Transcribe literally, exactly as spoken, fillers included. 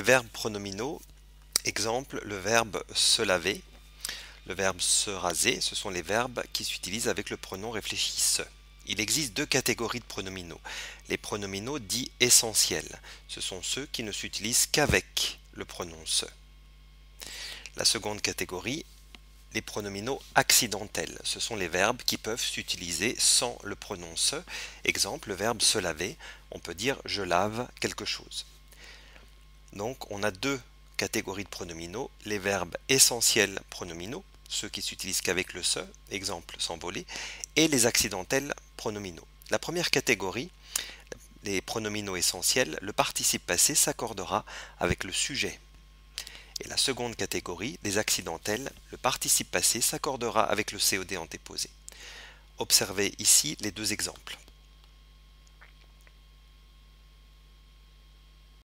verbes pronominaux, exemple, le verbe se laver, le verbe se raser, ce sont les verbes qui s'utilisent avec le pronom réfléchi se. Il existe deux catégories de pronominaux. Les pronominaux dits essentiels, ce sont ceux qui ne s'utilisent qu'avec le pronom se. La seconde catégorie, les pronominaux accidentels, ce sont les verbes qui peuvent s'utiliser sans le pronom se. Exemple, le verbe se laver, on peut dire je lave quelque chose. Donc on a deux catégories de pronominaux, les verbes essentiels pronominaux, ceux qui s'utilisent qu'avec le se, exemple s'envoler, et les accidentels pronominaux. La première catégorie, les pronominaux essentiels, le participe passé s'accordera avec le sujet. Et la seconde catégorie, les accidentels, le participe passé s'accordera avec le C O D antéposé. Observez ici les deux exemples.